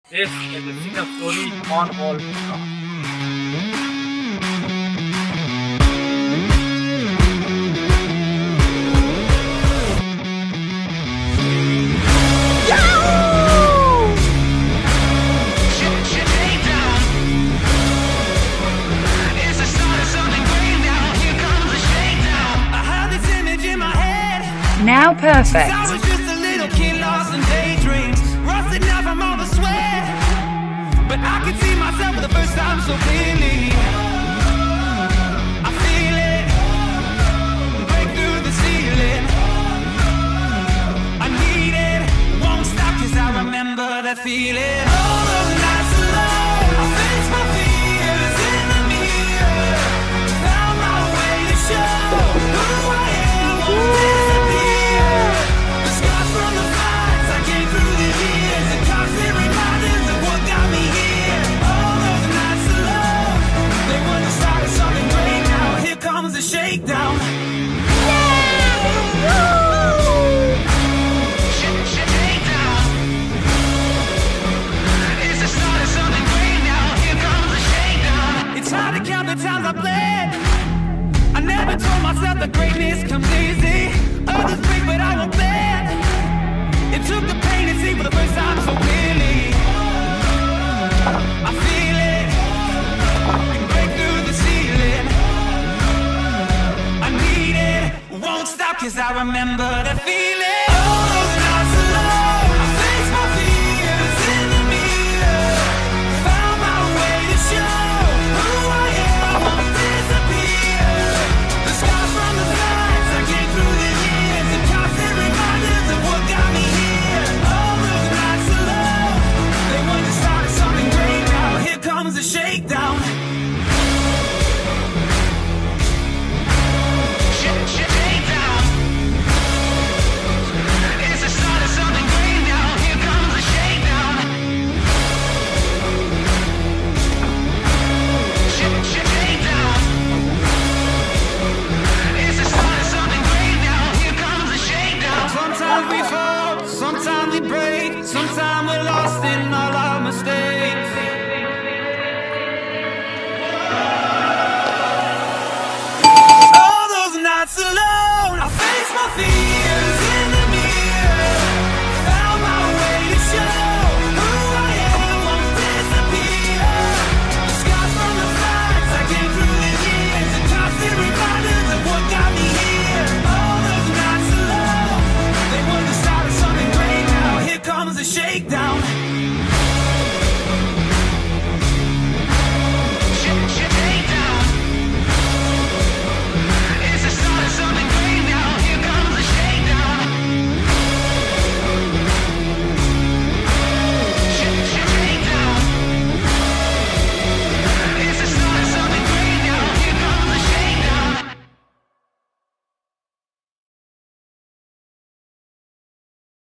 This is the Singer Story on All Podcast. Now perfect. I was just a little kid lost in daydreams, rusted now from all the sweat. But I can see myself for the first time so clearly. I feel it break through the ceiling. I need it, won't stop 'cause I remember that feeling. All those nights alone, I face my fears in the mirror. Found my way to show who I am. Won't disappear. The scars from the fights I came through the years, the constant reminders of what got me here. All those nights alone, they were the start of something great. Now here comes the shakedown. It's hard to count the times I bled. I never told myself that greatness comes easy. Others break, but I won't bend. It took the pain to see for the first time so clearly.